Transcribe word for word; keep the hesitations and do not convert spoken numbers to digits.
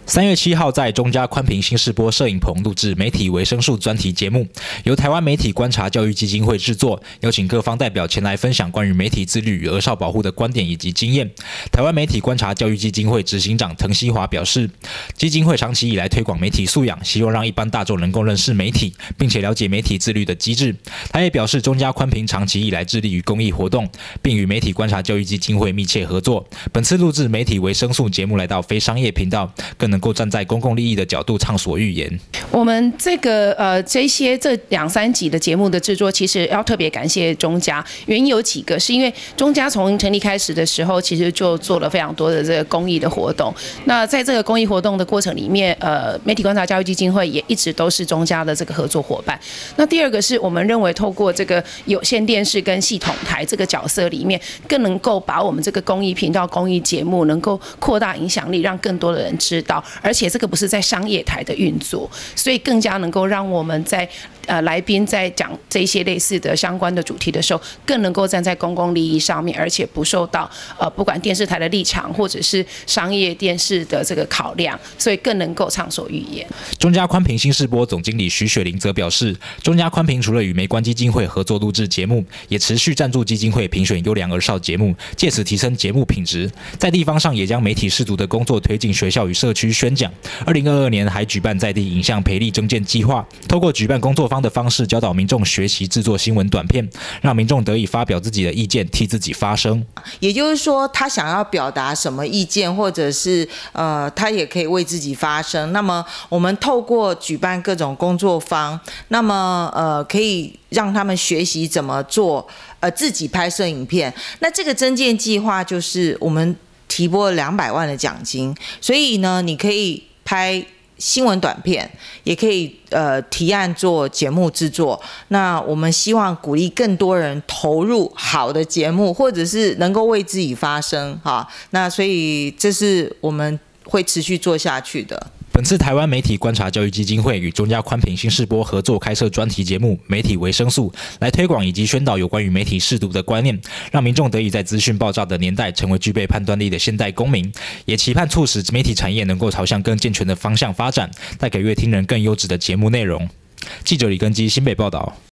三月七号，在中嘉宽屏新视播摄影棚录制媒体维生素专题节目，由台湾媒体观察教育基金会制作，邀请各方代表前来分享关于媒体自律与儿少保护的观点以及经验。台湾媒体观察教育基金会执行长滕希华表示，基金会长期以来推广媒体素养，希望让一般大众能够认识媒体，并且了解媒体自律的机制。他也表示，中嘉宽屏长期以来致力于公益活动，并与媒体观察教育基金会密切合作。本次录制媒体维生素节目来到非商业频道，更能够站在公共利益的角度畅所欲言。 我们这个呃这些这两三集的节目的制作，其实要特别感谢中嘉，原因有几个，是因为中嘉从成立开始的时候，其实就做了非常多的这个公益的活动。那在这个公益活动的过程里面，呃，媒体观察教育基金会也一直都是中嘉的这个合作伙伴。那第二个是我们认为透过这个有线电视跟系统台这个角色里面，更能够把我们这个公益频道、公益节目能够扩大影响力，让更多的人知道，而且这个不是在商业台的运作，所以更加能够让我们在呃来宾在讲这些类似的相关的主题的时候，更能够站在公共利益上面，而且不受到呃不管电视台的立场或者是商业电视的这个考量，所以更能够畅所欲言。 中嘉宽屏新视播总经理徐雪玲则表示，中嘉宽屏除了与媒观基金会合作录制节目，也持续赞助基金会评选优良儿少节目，借此提升节目品质。在地方上也将媒体识读的工作推进学校与社区宣讲。二零二二年还举办在地影像培力征件计划，透过举办工作坊的方式，教导民众学习制作新闻短片，让民众得以发表自己的意见，替自己发声。 也就是说，他想要表达什么意见，或者是呃，他也可以为自己发声。那么，我们透过举办各种工作坊，那么呃，可以让他们学习怎么做，呃，自己拍摄影片。那这个征件计划就是我们提拨了两百万的奖金，所以呢，你可以拍新闻短片，也可以呃提案做节目制作。那我们希望鼓励更多人投入好的节目，或者是能够为自己发声哈。那所以这是我们会持续做下去的。 本次台湾媒体观察教育基金会与中嘉宽屏新视播合作开设专题节目《媒体维生素》，来推广以及宣导有关于媒体识读的观念，让民众得以在资讯爆炸的年代成为具备判断力的现代公民，也期盼促使媒体产业能够朝向更健全的方向发展，带给乐听人更优质的节目内容。记者李根基新北报道。